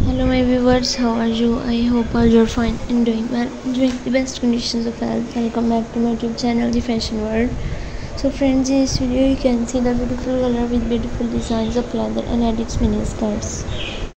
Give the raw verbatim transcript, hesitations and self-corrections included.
Hello my viewers, how are you? I hope all you're fine and doing well, enjoying the best conditions of health. Welcome back to my YouTube channel, The Fashion World. So friends, in this video you can see the beautiful color with beautiful designs of leather and latex mini skirts.